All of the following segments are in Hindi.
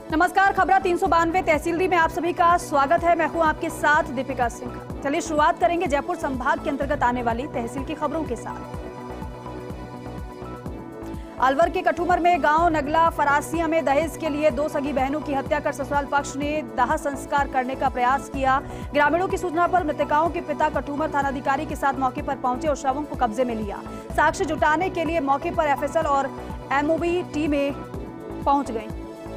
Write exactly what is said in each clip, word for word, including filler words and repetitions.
नमस्कार, खबरा तीन सौ बानवे तहसीलदी में आप सभी का स्वागत है। मैं हूं आपके साथ दीपिका सिंह। चलिए शुरुआत करेंगे जयपुर संभाग के अंतर्गत आने वाली तहसील की खबरों के साथ। अलवर के कठुमर में गांव नगला फरासिया में दहेज के लिए दो सगी बहनों की हत्या कर ससुराल पक्ष ने दाह संस्कार करने का प्रयास किया। ग्रामीणों की सूचना पर मृतकाओं के पिता कठुमर थानाधिकारी के साथ मौके पर पहुंचे और शवों को कब्जे में लिया। साक्ष्य जुटाने के लिए मौके पर एफएसएल और एमओबी टीमें पहुंच गई।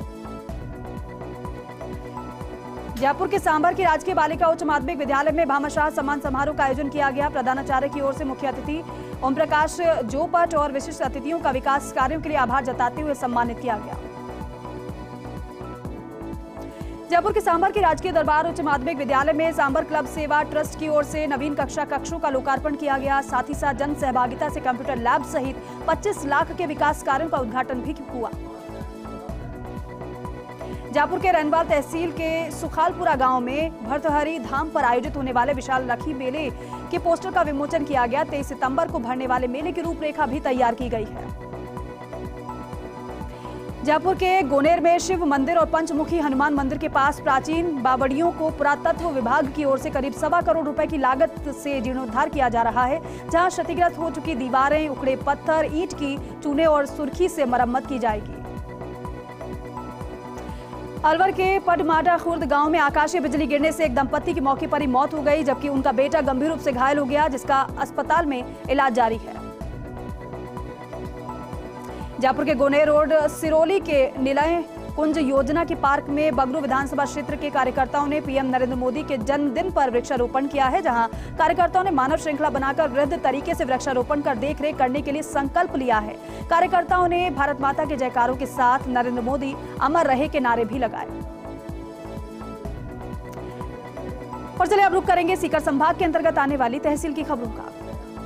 जयपुर के सांभर की राजकीय बालिका उच्च माध्यमिक विद्यालय में भामाशाह सम्मान समारोह का आयोजन किया गया। प्रधानाचार्य की ओर से मुख्य अतिथि ओम प्रकाश जोपट और विशिष्ट अतिथियों का विकास कार्यों के लिए आभार जताते हुए सम्मानित किया गया। जयपुर के सांभर की राजकीय दरबार उच्च माध्यमिक विद्यालय में सांभर क्लब सेवा ट्रस्ट की ओर से नवीन कक्षा कक्षों का लोकार्पण किया गया। साथ ही साथ जन सहभागिता से कंप्यूटर लैब सहित पच्चीस लाख के विकास कार्यों का उद्घाटन भी हुआ। जयपुर के रैनवाल तहसील के सुखालपुरा गांव में भर्तहरी धाम पर आयोजित होने वाले विशाल रखी मेले के पोस्टर का विमोचन किया गया। तेईस सितंबर को भरने वाले मेले की रूपरेखा भी तैयार की गई है। जयपुर के गोनेर में शिव मंदिर और पंचमुखी हनुमान मंदिर के पास प्राचीन बावड़ियों को पुरातत्व विभाग की ओर से करीब सवा करोड़ रुपए की लागत से जीर्णोद्धार किया जा रहा है, जहां क्षतिग्रस्त हो चुकी दीवारें, उखड़े पत्थर, ईंट की चूने और सुर्खी से मरम्मत की जाएगी। अलवर के पटमाटा खुर्द गांव में आकाशीय बिजली गिरने से एक दंपत्ति की मौके पर ही मौत हो गई, जबकि उनका बेटा गंभीर रूप से घायल हो गया, जिसका अस्पताल में इलाज जारी है। जयपुर के गोनेर रोड सिरोली के निलय कुंज योजना के पार्क में बगरू विधानसभा क्षेत्र के कार्यकर्ताओं ने पीएम नरेंद्र मोदी के जन्मदिन पर वृक्षारोपण किया है, जहां कार्यकर्ताओं ने मानव श्रृंखला बनाकर वृहद तरीके से वृक्षारोपण कर देखरेख करने के लिए संकल्प लिया है। कार्यकर्ताओं ने भारत माता के जयकारों के साथ नरेंद्र मोदी अमर रहे के नारे भी लगाए। और चलिए अब रुक करेंगे सीकर संभाग के अंतर्गत आने वाली तहसील की खबरों का।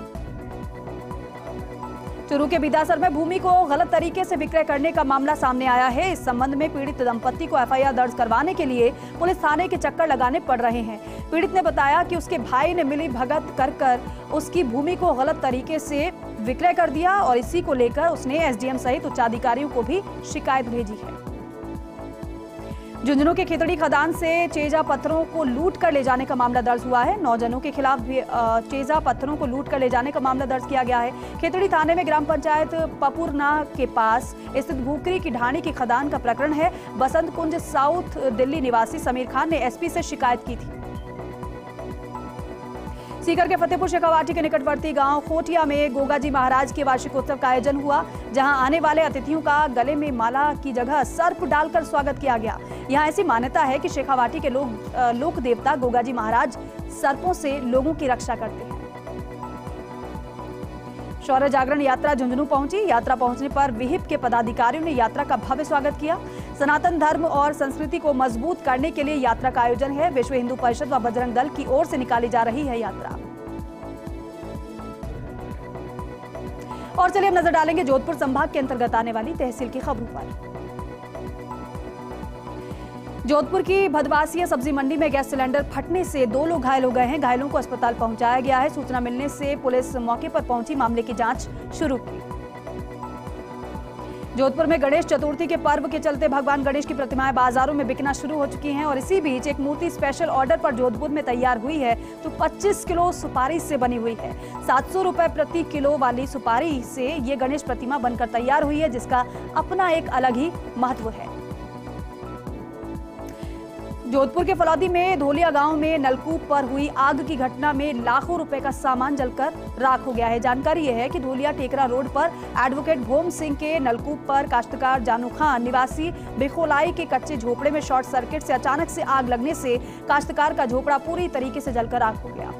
चुरू के बिदासर में भूमि को गलत तरीके से विक्रय करने का मामला सामने आया है। इस संबंध में पीड़ित दंपत्ति को एफआईआर दर्ज करवाने के लिए पुलिस थाने के चक्कर लगाने पड़ रहे हैं। पीड़ित ने बताया कि उसके भाई ने मिली भगत कर कर उसकी भूमि को गलत तरीके से विक्रय कर दिया और इसी को लेकर उसने एसडीएम सहित उच्चाधिकारियों को भी शिकायत भेजी है। झुंझुनू के खेतड़ी खदान से चेजा पत्थरों को लूट कर ले जाने का मामला दर्ज हुआ है। नौ जनों के खिलाफ भी चेजा पत्थरों को लूट कर ले जाने का मामला दर्ज किया गया है। खेतड़ी थाने में ग्राम पंचायत पपुरना के पास स्थित भूकरी की ढाणी की खदान का प्रकरण है। बसंत कुंज साउथ दिल्ली निवासी समीर खान ने एसपी से शिकायत की थी। सीकर के फतेहपुर शेखावाटी के निकटवर्ती गांव खोटिया में गोगाजी महाराज के वार्षिक उत्सव का आयोजन हुआ, जहां आने वाले अतिथियों का गले में माला की जगह सर्प डालकर स्वागत किया गया। यहां ऐसी मान्यता है कि शेखावाटी के लोग लोक देवता गोगाजी महाराज सर्पों से लोगों की रक्षा करते हैं। शौर्य जागरण यात्रा झुंझुनू पहुंची। यात्रा पहुंचने पर विहिप के पदाधिकारियों ने यात्रा का भव्य स्वागत किया। सनातन धर्म और संस्कृति को मजबूत करने के लिए यात्रा का आयोजन है। विश्व हिंदू परिषद व बजरंग दल की ओर से निकाली जा रही है यात्रा। और चलिए अब नजर डालेंगे जोधपुर संभाग के अंतर्गत आने वाली तहसील की खबरों पर। जोधपुर की भदवासिया सब्जी मंडी में गैस सिलेंडर फटने से दो लोग घायल हो गए हैं। घायलों को अस्पताल पहुंचाया गया है। सूचना मिलने से पुलिस मौके पर पहुंची, मामले की जांच शुरू की। जोधपुर में गणेश चतुर्थी के पर्व के चलते भगवान गणेश की प्रतिमाएं बाजारों में बिकना शुरू हो चुकी हैं और इसी बीच एक मूर्ति स्पेशल ऑर्डर पर जोधपुर में तैयार हुई है, जो पच्चीस किलो सुपारी से बनी हुई है। सात सौ रुपए प्रति किलो वाली सुपारी से ये गणेश प्रतिमा बनकर तैयार हुई है, जिसका अपना एक अलग ही महत्व है। जोधपुर के फलौदी में धोलिया गांव में नलकूप पर हुई आग की घटना में लाखों रुपए का सामान जलकर राख हो गया है। जानकारी यह है कि धोलिया टेकरा रोड पर एडवोकेट भोम सिंह के नलकूप पर काश्तकार जानू खान निवासी बिखोलाई के कच्चे झोपड़े में शॉर्ट सर्किट से अचानक से आग लगने से काश्तकार का झोपड़ा पूरी तरीके से जलकर राख हो गया।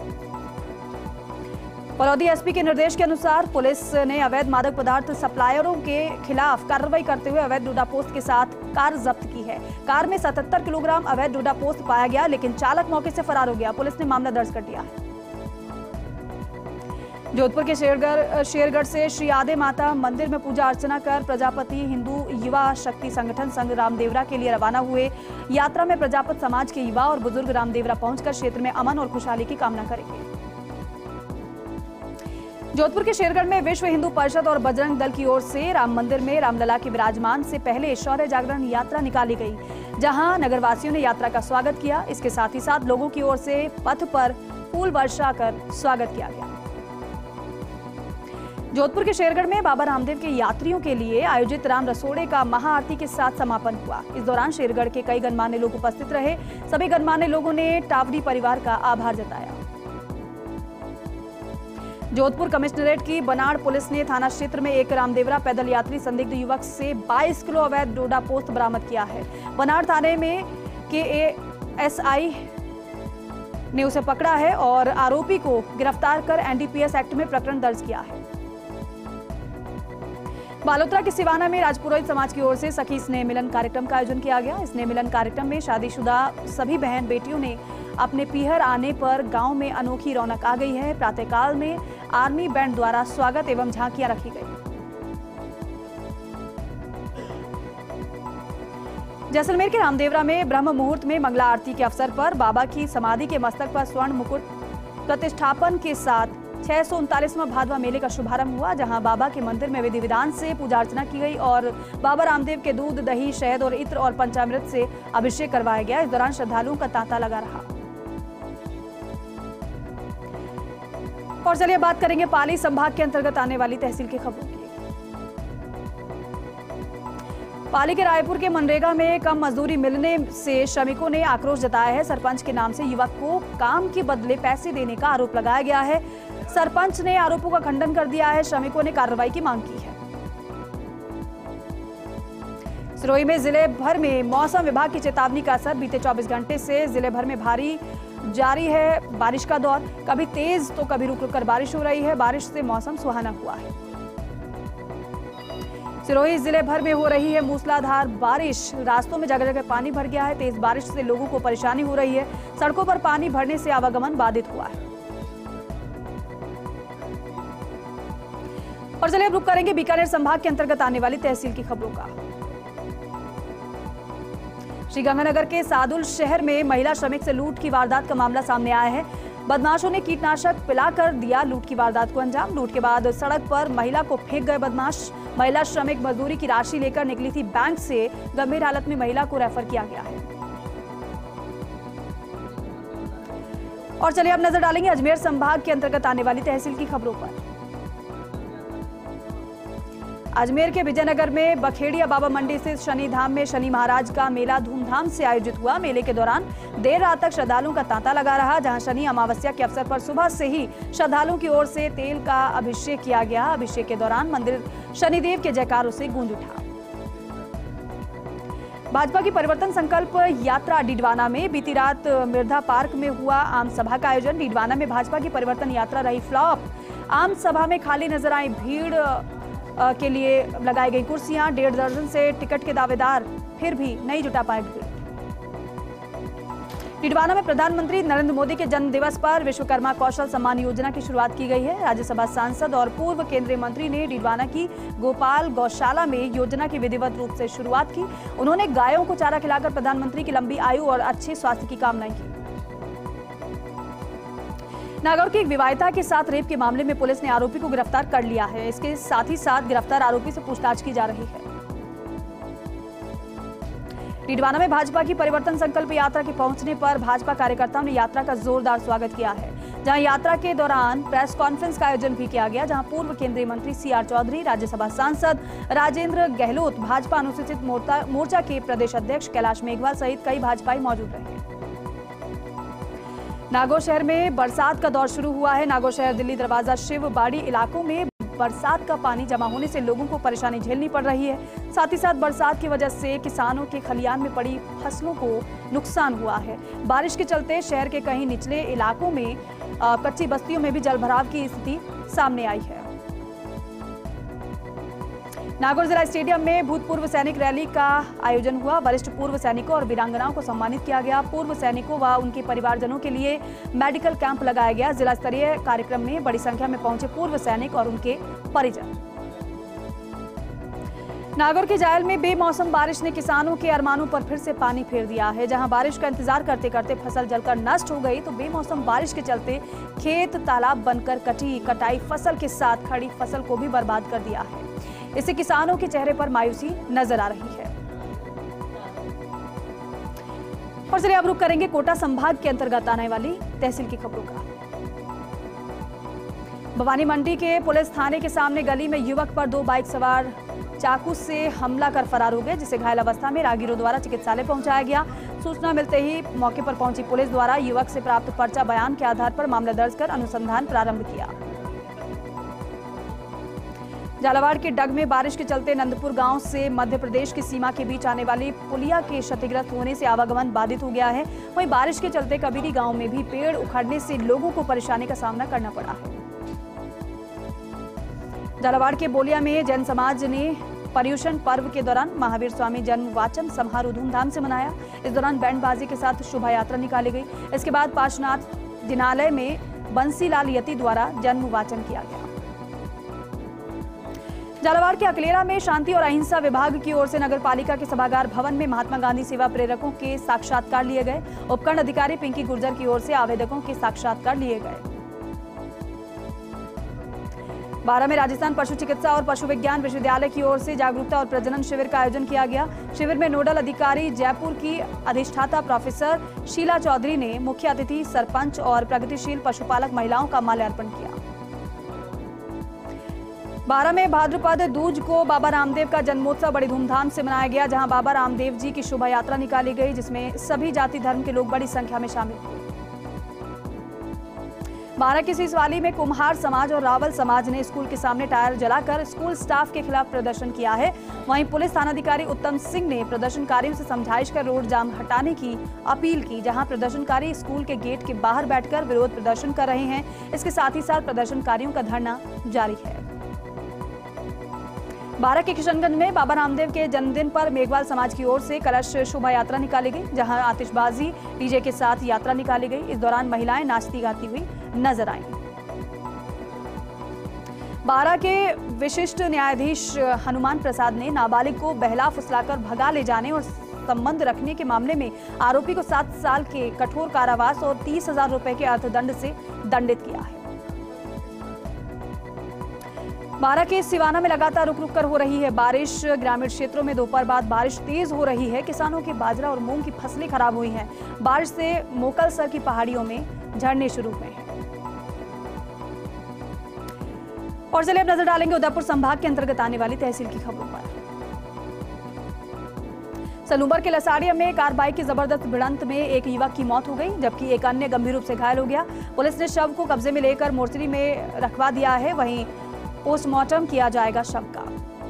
फलौदी एसपी के निर्देश के अनुसार पुलिस ने अवैध मादक पदार्थ सप्लायरों के खिलाफ कार्रवाई करते हुए अवैध डोडा पोस्त के साथ कार जब्त की है। कार में सतहत्तर किलोग्राम अवैध डोडा पोस्त पाया गया, लेकिन चालक मौके से फरार हो गया। पुलिस ने मामला दर्ज कर दिया है। जोधपुर के शेरगढ़ शेरगढ़ से श्री आदे माता मंदिर में पूजा अर्चना कर प्रजापति हिंदू युवा शक्ति संगठन संघ रामदेवरा के लिए रवाना हुए। यात्रा में प्रजापत समाज के युवा और बुजुर्ग रामदेवरा पहुंचकर क्षेत्र में अमन और खुशहाली की कामना करेंगे। जोधपुर के शेरगढ़ में विश्व हिंदू परिषद और बजरंग दल की ओर से राम मंदिर में रामलला के विराजमान से पहले शौर्य जागरण यात्रा निकाली गई, जहां नगरवासियों ने यात्रा का स्वागत किया। इसके साथ ही साथ लोगों की ओर से पथ पर फूल वर्षा कर स्वागत किया गया। जोधपुर के शेरगढ़ में बाबा रामदेव के यात्रियों के लिए आयोजित राम रसोड़े का महाआरती के साथ समापन हुआ। इस दौरान शेरगढ़ के कई गणमान्य लोग उपस्थित रहे। सभी गणमान्य लोगों ने टावरी परिवार का आभार जताया। जोधपुर कमिश्नरेट की बनाड़ पुलिस ने थाना क्षेत्र में एक रामदेवरा पैदल यात्री संदिग्ध युवक से बाईस किलो अवैध डोडा पोस्त बरामद किया है। बनाड़ थाने में के एस आई ने उसे पकड़ा है और आरोपी को गिरफ्तार कर N D P S act में प्रकरण दर्ज किया है। बालोतरा के सिवाना में राजपुरोहित समाज की ओर से सखी स्नेह मिलन कार्यक्रम का आयोजन किया गया। स्नेह मिलन कार्यक्रम में शादीशुदा सभी बहन बेटियों ने अपने पीहर आने पर गांव में अनोखी रौनक आ गई है। प्रातःकाल में आर्मी बैंड द्वारा स्वागत एवं झांकियां रखी गई। जैसलमेर के रामदेवरा में ब्रह्म मुहूर्त में मंगला आरती के अवसर पर बाबा की समाधि के मस्तक पर स्वर्ण मुकुट प्रतिष्ठापन के साथ छह सौ उनतालीसवां भादवा मेले का शुभारंभ हुआ, जहां बाबा के मंदिर में विधि विधान से पूजा अर्चना की गई और बाबा रामदेव के दूध, दही, शहद और इत्र और पंचामृत से अभिषेक करवाया गया। इस दौरान श्रद्धालुओं का तांता लगा रहा। और चलिए बात करेंगे पाली संभाग के अंतर्गत आने वाली तहसील की खबरों की। पाली के रायपुर के मनरेगा में कम मजदूरी मिलने से श्रमिकों ने आक्रोश जताया है। सरपंच के नाम से युवक को काम के बदले पैसे देने का आरोप लगाया गया है। सरपंच ने आरोपों का खंडन कर दिया है। श्रमिकों ने कार्रवाई की मांग की है। सिरोही में जिले भर में मौसम विभाग की चेतावनी का असर। बीते चौबीस घंटे से जिले भर में भारी जारी है बारिश का दौर। कभी तेज तो कभी रुक रुक कर बारिश हो रही है। बारिश से मौसम सुहाना हुआ है। सिरोही जिले भर में हो रही है मूसलाधार बारिश। रास्तों में जगह जगह पानी भर गया है। तेज बारिश से लोगों को परेशानी हो रही है। सड़कों पर पानी भरने से आवागमन बाधित हुआ है। और चलिए अब रुक करेंगे बीकानेर संभाग के अंतर्गत आने वाली तहसील की खबरों का। श्रीगंगानगर के सादुल शहर में महिला श्रमिक से लूट की वारदात का मामला सामने आया है। बदमाशों ने कीटनाशक पिलाकर दिया लूट की वारदात को अंजाम। लूट के बाद सड़क पर महिला को फेंक गए बदमाश। महिला श्रमिक मजदूरी की राशि लेकर निकली थी बैंक से। गंभीर हालत में महिला को रेफर किया गया है। और चलिए अब नजर डालेंगे अजमेर संभाग के अंतर्गत आने वाली तहसील की खबरों पर। अजमेर के विजयनगर में बखेड़िया बाबा मंडी स्थित शनि धाम में शनि महाराज का मेला धूमधाम से आयोजित हुआ। मेले के दौरान देर रात तक श्रद्धालुओं का तांता लगा रहा, जहां शनि अमावस्या के अवसर पर सुबह से ही श्रद्धालुओं की ओर से तेल का अभिषेक किया गया। अभिषेक के दौरान मंदिर शनिदेव के जयकारों से गूंज उठा। भाजपा की परिवर्तन संकल्प यात्रा डीडवाना में बीती रात मिर्धा पार्क में हुआ आम सभा का आयोजन। डीडवाना में भाजपा की परिवर्तन यात्रा रही फ्लॉप। आम सभा में खाली नजर आई भीड़ के लिए लगाई गई कुर्सियां। डेढ़ दर्जन से टिकट के दावेदार, फिर भी नहीं जुटा पाए भीड़। डीडवाना में प्रधानमंत्री नरेंद्र मोदी के जन्म दिवस पर विश्वकर्मा कौशल सम्मान योजना की शुरुआत की गई है। राज्यसभा सांसद और पूर्व केंद्रीय मंत्री ने डीडवाना की गोपाल गौशाला में योजना की विधिवत रूप से शुरुआत की। उन्होंने गायों को चारा खिलाकर प्रधानमंत्री की लंबी आयु और अच्छे स्वास्थ्य की कामनाएं की। नागौर की एक विवाहिता के साथ रेप के मामले में पुलिस ने आरोपी को गिरफ्तार कर लिया है। इसके साथ ही साथ गिरफ्तार आरोपी से पूछताछ की जा रही है। डीडवाना में भाजपा की परिवर्तन संकल्प यात्रा के पहुंचने पर भाजपा कार्यकर्ताओं ने यात्रा का जोरदार स्वागत किया है, जहां यात्रा के दौरान प्रेस कॉन्फ्रेंस का आयोजन भी किया गया, जहां पूर्व केंद्रीय मंत्री सी आर चौधरी, राज्यसभा सांसद राजेंद्र गहलोत, भाजपा अनुसूचित मोर्चा के प्रदेश अध्यक्ष कैलाश मेघवाल सहित कई भाजपाई मौजूद रहे। नागौर शहर में बरसात का दौर शुरू हुआ है। नागौर शहर, दिल्ली दरवाजा, शिव बाड़ी इलाकों में बरसात का पानी जमा होने से लोगों को परेशानी झेलनी पड़ रही है। साथ ही साथ बरसात की वजह से किसानों के खलियान में पड़ी फसलों को नुकसान हुआ है। बारिश के चलते शहर के कई निचले इलाकों में कच्ची बस्तियों में भी जलभराव की स्थिति सामने आई है। नागौर जिला स्टेडियम में भूतपूर्व सैनिक रैली का आयोजन हुआ। वरिष्ठ पूर्व सैनिकों और वीरांगनाओं को सम्मानित किया गया। पूर्व सैनिकों व उनके परिवारजनों के लिए मेडिकल कैंप लगाया गया। जिला स्तरीय कार्यक्रम में बड़ी संख्या में पहुंचे पूर्व सैनिक और उनके परिजन। नागौर के जायल में बेमौसम बारिश ने किसानों के अरमानों पर फिर से पानी फेर दिया है। जहां बारिश का इंतजार करते करते फसल जलकर नष्ट हो गई, तो बेमौसम बारिश के चलते खेत तालाब बनकर कटी कटाई फसल के साथ खड़ी फसल को भी बर्बाद कर दिया है। इससे किसानों के चेहरे पर मायूसी नजर आ रही है। और चलिए अब रुक करेंगे कोटा संभाग के अंतर्गत आने वाली तहसील की खबरों का। भवानी मंडी के पुलिस थाने के सामने गली में युवक पर दो बाइक सवार चाकू से हमला कर फरार हो गए, जिसे घायल अवस्था में राहगीरों द्वारा चिकित्सालय पहुंचाया गया। सूचना मिलते ही मौके पर पहुंची पुलिस द्वारा युवक से प्राप्त पर्चा बयान के आधार पर मामला दर्ज कर अनुसंधान प्रारंभ किया। झालावाड़ के डग में बारिश के चलते नंदपुर गांव से मध्य प्रदेश की सीमा के बीच आने वाली पुलिया के क्षतिग्रस्त होने से आवागमन बाधित हो गया है। वहीं बारिश के चलते कबीरी गांव में भी पेड़ उखड़ने से लोगों को परेशानी का सामना करना पड़ा है। झालावाड़ के बोलिया में जैन समाज ने पर्युषण पर्व के दौरान महावीर स्वामी जन्म वाचन समारोह धूमधाम से मनाया। इस दौरान बैंड बाजी के साथ शोभा यात्रा निकाली गई। इसके बाद पार्श्वनाथ जिनालय में बंसीलाल यति द्वारा जन्म वाचन किया गया। झालावाड़ के अकलेरा में शांति और अहिंसा विभाग की ओर से नगर पालिका के सभागार भवन में महात्मा गांधी सेवा प्रेरकों के साक्षात्कार लिए गए। उपखंड अधिकारी पिंकी गुर्जर की ओर से आवेदकों के साक्षात्कार लिए गए। बारह में राजस्थान पशु चिकित्सा और पशु विज्ञान विश्वविद्यालय की ओर से जागरूकता और प्रजनन शिविर का आयोजन किया गया। शिविर में नोडल अधिकारी जयपुर की अधिष्ठाता प्रोफेसर शीला चौधरी ने मुख्य अतिथि सरपंच और प्रगतिशील पशुपालक महिलाओं का माल्यार्पण किया। बारह में भाद्रपद दूज को बाबा रामदेव का जन्मोत्सव बड़ी धूमधाम से मनाया गया, जहां बाबा रामदेव जी की शोभा यात्रा निकाली गई, जिसमें सभी जाति धर्म के लोग बड़ी संख्या में शामिल हुए। बारह की सीसवाली में कुम्हार समाज और रावल समाज ने स्कूल के सामने टायर जलाकर स्कूल स्टाफ के खिलाफ प्रदर्शन किया है। वहीं पुलिस थानाधिकारी उत्तम सिंह ने प्रदर्शनकारियों से समझाइश कर रोड जाम हटाने की अपील की, जहां प्रदर्शनकारी स्कूल के गेट के बाहर बैठकर विरोध प्रदर्शन कर रहे हैं। इसके साथ ही साथ प्रदर्शनकारियों का धरना जारी है। बारह के किशनगंज में बाबा रामदेव के जन्मदिन पर मेघवाल समाज की ओर से कलश शोभा यात्रा निकाली गई, जहां आतिशबाजी डीजे के साथ यात्रा निकाली गई। इस दौरान महिलाएं नाचती गाती हुई नजर आईं। बारह के विशिष्ट न्यायाधीश हनुमान प्रसाद ने नाबालिग को बहला फुसलाकर भगा ले जाने और संबंध रखने के मामले में आरोपी को सात साल के कठोर कारावास और तीस हजार रुपए के अर्थदंड से दंडित किया है। बारह के सिवाना में लगातार रुक रुक कर हो रही है बारिश। ग्रामीण क्षेत्रों में दोपहर बाद बारिश तेज हो रही है। किसानों के बाजरा और मूंग की फसलें खराब हुई हैं। बारिश से मोकलसर की पहाड़ियों में झरने शुरू हुए हैं। और चलिए अब नजर डालेंगे उदयपुर संभाग के अंतर्गत आने वाली तहसील की खबरों पर। सलूबर के लसाड़िया में कार बाइक की जबरदस्त भिड़ंत में एक युवक की मौत हो गई, जबकि एक अन्य गंभीर रूप से घायल हो गया। पुलिस ने शव को कब्जे में लेकर मोर्चरी में रखवा दिया है। वहीं पोस्टमार्टम किया जाएगा शव का।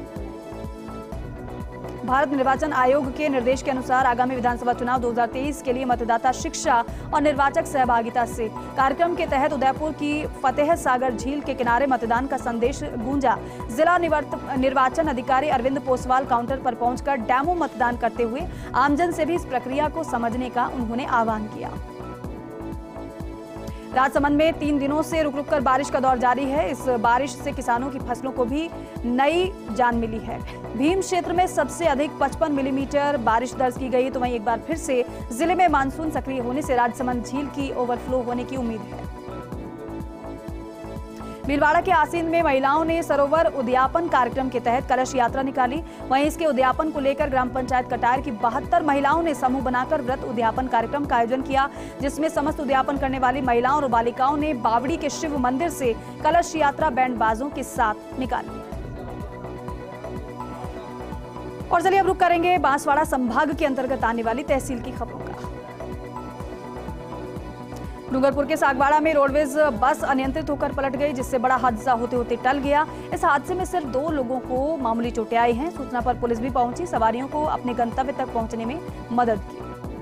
भारत निर्वाचन आयोग के निर्देश के अनुसार आगामी विधानसभा चुनाव दो हज़ार तेईस के लिए मतदाता शिक्षा और निर्वाचक सहभागिता से कार्यक्रम के तहत उदयपुर की फतेह सागर झील के किनारे मतदान का संदेश गूंजा। जिला निर्वाचन अधिकारी अरविंद पोसवाल काउंटर पर पहुंचकर डेमो मतदान करते हुए आमजन से भी इस प्रक्रिया को समझने का उन्होंने आह्वान किया। राजसमंद में तीन दिनों से रुक रुक कर बारिश का दौर जारी है। इस बारिश से किसानों की फसलों को भी नई जान मिली है। भीम क्षेत्र में सबसे अधिक पचपन मिलीमीटर बारिश दर्ज की गई, तो वहीं एक बार फिर से जिले में मानसून सक्रिय होने से राजसमंद झील की ओवरफ्लो होने की उम्मीद है। भीलवाड़ा के आसीन में महिलाओं ने सरोवर उद्यापन कार्यक्रम के तहत कलश यात्रा निकाली। वहीं इसके उद्यापन को लेकर ग्राम पंचायत कटायर की बहत्तर महिलाओं ने समूह बनाकर व्रत उद्यापन कार्यक्रम का आयोजन किया, जिसमें समस्त उद्यापन करने वाली महिलाओं और बालिकाओं ने बावड़ी के शिव मंदिर से कलश यात्रा बैंड बाजों के साथ निकाली। और चलिए अब रुक करेंगे बांसवाड़ा संभाग के अंतर्गत आने वाली तहसील की खबरों का। डूंगरपुर के सागवाड़ा में रोडवेज बस अनियंत्रित होकर पलट गई, जिससे बड़ा हादसा होते होते टल गया। इस हादसे में सिर्फ दो लोगों को मामूली चोटें आई हैं। सूचना पर पुलिस भी पहुंची, सवारियों को अपने गंतव्य तक पहुंचने में मदद की।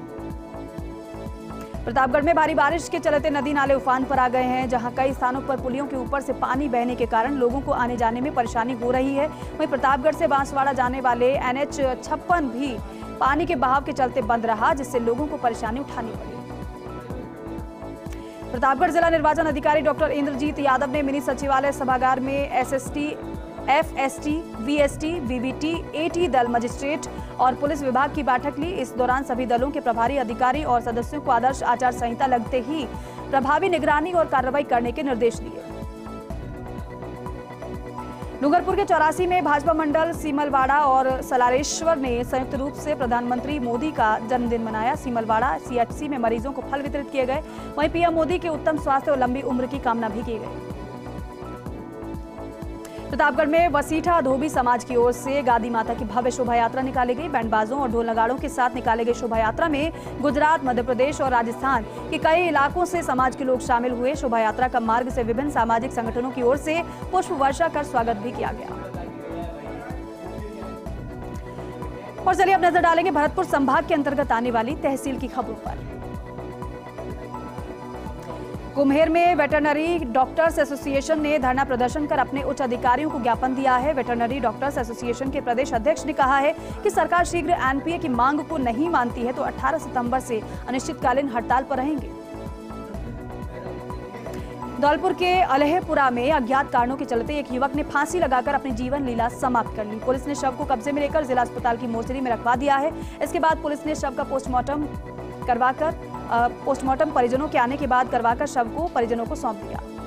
प्रतापगढ़ में भारी बारिश के चलते नदी नाले उफान पर आ गए हैं, जहां कई स्थानों पर पुलियों के ऊपर से पानी बहने के कारण लोगों को आने जाने में परेशानी हो रही है। वहीं प्रतापगढ़ से बांसवाड़ा जाने वाले एन एच छप्पन भी पानी के बहाव के चलते बंद रहा, जिससे लोगों को परेशानी उठानी पड़ी। प्रतापगढ़ जिला निर्वाचन अधिकारी डॉक्टर इंद्रजीत यादव ने मिनी सचिवालय सभागार में S S T F S T, V S T, V V T, A T दल मजिस्ट्रेट और पुलिस विभाग की बैठक ली। इस दौरान सभी दलों के प्रभारी अधिकारी और सदस्यों को आदर्श आचार संहिता लगते ही प्रभावी निगरानी और कार्रवाई करने के निर्देश दिए। डूंगरपुर के चौरासी में भाजपा मंडल सीमलवाड़ा और सलारेश्वर ने संयुक्त रूप से प्रधानमंत्री मोदी का जन्मदिन मनाया। सीमलवाड़ा सी एच सी में मरीजों को फल वितरित किए गए, वहीं पी एम मोदी के उत्तम स्वास्थ्य और लंबी उम्र की कामना भी की गई। प्रतापगढ़ में वसीठा धोबी समाज की ओर से गादी माता की भव्य शोभा यात्रा निकाली गई। बैंडबाजों और ढोल नगाड़ों के साथ निकाले गए शोभा यात्रा में गुजरात, मध्य प्रदेश और राजस्थान के कई इलाकों से समाज के लोग शामिल हुए। शोभा यात्रा का मार्ग से विभिन्न सामाजिक संगठनों की ओर से पुष्प वर्षा कर स्वागत भी किया गया। और चलिए अब नजर डालेंगे भरतपुर संभाग के अंतर्गत आने वाली तहसील की खबरों पर। कुम्हेर में वेटरनरी डॉक्टर्स एसोसिएशन ने धरना प्रदर्शन कर अपने उच्च अधिकारियों को ज्ञापन दिया है। वेटरनरी डॉक्टर्स एसोसिएशन के प्रदेश अध्यक्ष ने कहा है कि सरकार शीघ्र एन पी ए की मांग को नहीं मानती है तो अठारह सितंबर से अनिश्चितकालीन हड़ताल पर रहेंगे। धौलपुर के अलहपुरा में अज्ञात कारणों के चलते एक युवक ने फांसी लगाकर अपनी जीवन लीला समाप्त कर ली। पुलिस ने शव को कब्जे में लेकर जिला अस्पताल की मोर्चरी में रखवा दिया है। इसके बाद पुलिस ने शव का पोस्टमार्टम करवाकर पोस्टमार्टम परिजनों के आने के बाद करवाकर शव को परिजनों को सौंप दिया।